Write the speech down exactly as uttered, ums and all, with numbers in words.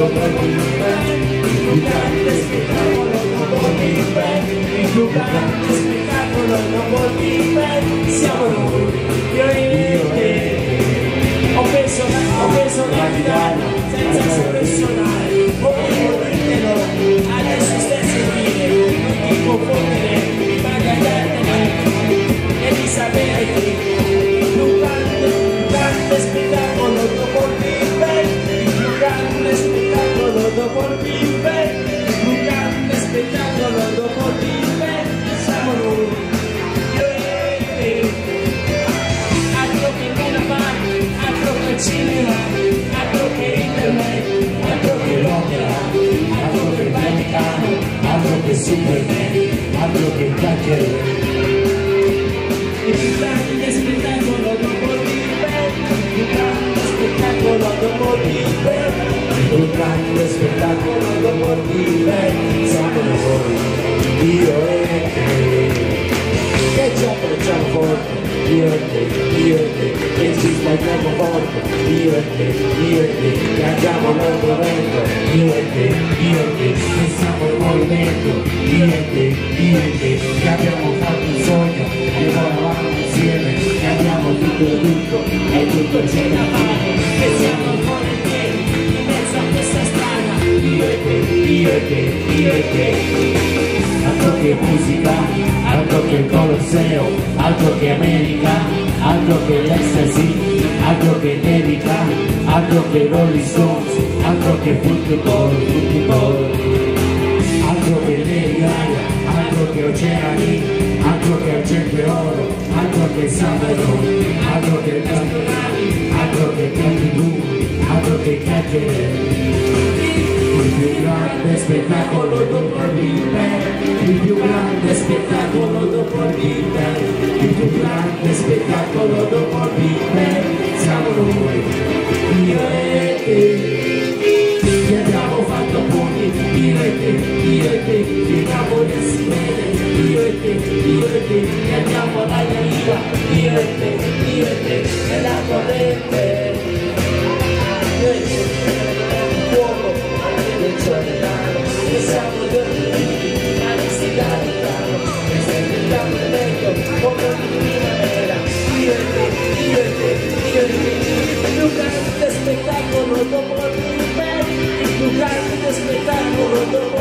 dopo Big Bang, il più grande spettacolo dopo Big Bang, il più grande spettacolo dopo Big Bang, siamo noi, io e te. Ho preso la, ho preso la chitarra senza saper suonare, volevo dirtelo, adesso stesso dire, non ti confondere, ma cagliartene e di sapere che il più grande, il grande spettacolo dopo il Big Bang, il più grande spettacolo dopo il Big Bang, il più grande spettacolo dopo il Big Bang, siamo noi, io e te. Altro che Luna Park, altro che cinema, altro che internet, altro che l'opera, altro che il Vaticano, altro che Superman, altro che chiacchiere. Il più grande spettacolo dopo il Big Bang, il più grande spettacolo dopo il Big Bang, il più grande spettacolo dopo il Big Bang, siamo noi, io e te. Che gioco facciamo forte, io e te, io e te, che ci sbagliamo forte, io e te, io e te, che andiamo l'altro vento, io e te, io e te, che siamo in movimento, io e te, io e te, che abbiamo fatto un sogno, che volavamo insieme, che abbiamo tutto e tutto, e tutto c'è da fare, che siamo ancora in piedi, in mezzo a questa strada, io e te, io e te, io e te. Altro che musica, altro che il Colosseo, altro che America, altro che l'Ecstasy, altro che America, altro che Rolling Stones, altro che football, football, altro che Lady Gaga, altro che oceani, altro che argento e oro, altro che Savero, altro che campionati, altro che Candy, altro che chiacchiere. Il più grande spettacolo dopo il Big Bang, il più grande spettacolo dopo il Big Bang, il più grande spettacolo dopo il Big Bang, siamo noi, io e te, che abbiamo fatto pugni, io e te, io e te, che cavolo si vede, io e te, io e te, che andiamo all'aria viva, io e te, io e te, nella corrente, io e te, fuoco. E siamo dormiti, ma non si dà di piano, e sempre il camminamento, come ogni primavera, io e te, io e te, io e te, il più grande spettacolo dopo il Big Bang, il più grande spettacolo dopo